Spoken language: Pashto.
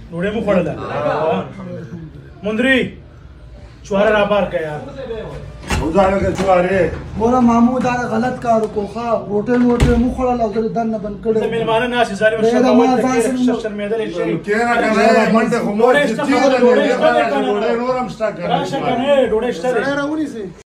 ډوډۍ مو خوړله مندري چواره را بار که یار وزاره که چواره ګوره مامو دا غلط کار وکړو ښه روټۍ موټۍ مو خوړل او زه دننه بند کړی د مېلمانه ناستې ظالم شرمېدلی شي کېنه که نه منډه خو مور چې تېره دی ډوډۍ نور هم شته که راشه که نه ډوډۍ شته دی سړی راونیسئ